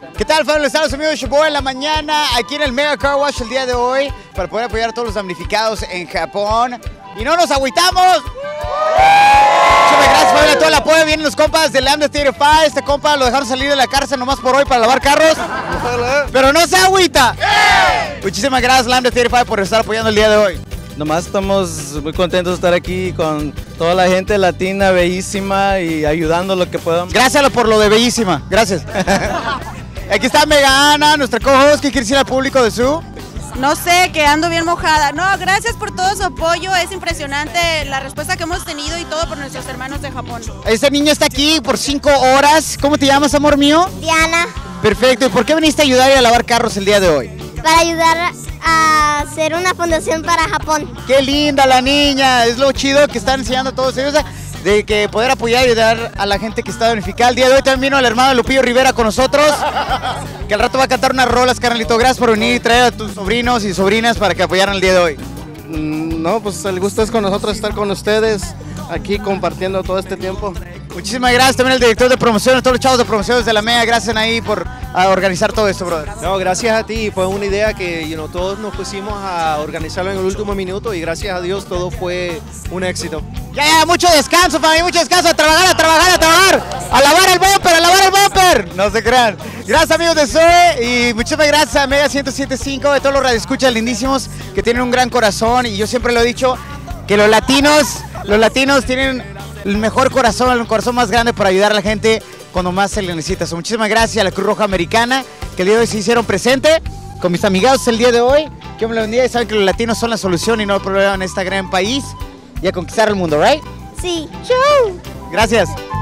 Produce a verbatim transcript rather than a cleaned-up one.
¿Qué tal, familia? Estamos amigos de Shoboy en la mañana, aquí en el Mega Car Wash el día de hoy, para poder apoyar a todos los damnificados en Japón. ¡Y no nos agüitamos! Muchas gracias, familia, todo el apoyo. Vienen los compas de Lambda Theater cinco. Este compa lo dejaron salir de la cárcel nomás por hoy para lavar carros. Pero no se agüita. Muchísimas gracias, Lambda Theater cinco, por estar apoyando el día de hoy. Nomás estamos muy contentos de estar aquí con toda la gente latina bellísima y ayudando lo que podamos. Gracias por lo de bellísima. Gracias. Aquí está Mega Ana, nuestra co-host. ¿Qué quiere decir al público de su? No sé, que ando bien mojada. No, gracias por todo su apoyo. Es impresionante la respuesta que hemos tenido y todo por nuestros hermanos de Japón. Este niño está aquí por cinco horas. ¿Cómo te llamas, amor mío? Diana. Perfecto. ¿Y por qué viniste a ayudar y a lavar carros el día de hoy? Para ayudar a hacer una fundación para Japón. ¡Qué linda la niña! Es lo chido que están enseñando a todos ellos, de que poder apoyar y ayudar a la gente que está damnificada. El día de hoy también vino el hermano Lupillo Rivera con nosotros, que al rato va a cantar unas rolas, carnalito. Gracias por venir y traer a tus sobrinos y sobrinas para que apoyaran el día de hoy. No, pues el gusto es con nosotros estar con ustedes, aquí compartiendo todo este tiempo. Muchísimas gracias también al director de promociones, todos los chavos de promociones de la Mega. Gracias ahí por a organizar todo esto, brother. No, gracias a ti. Fue una idea que you know, todos nos pusimos a organizarlo en el último minuto y gracias a Dios todo fue un éxito. Ya, ya, mucho descanso, familia, mucho descanso. A trabajar, a trabajar, a trabajar. A lavar el bumper, a lavar el bumper. No se crean. Gracias, amigos de Zoe, y muchísimas gracias a Mega ciento siete punto cinco, de todos los radioescuchas lindísimos que tienen un gran corazón. Y yo siempre lo he dicho, que los latinos, los latinos tienen el mejor corazón, el corazón más grande para ayudar a la gente cuando más se le necesita. So, muchísimas gracias a la Cruz Roja Americana, que el día de hoy se hicieron presente con mis amigados el día de hoy. Que me lo bendiga y saben que los latinos son la solución y no el problema en este gran país y a conquistar el mundo, ¿right? Sí. Chau. Gracias.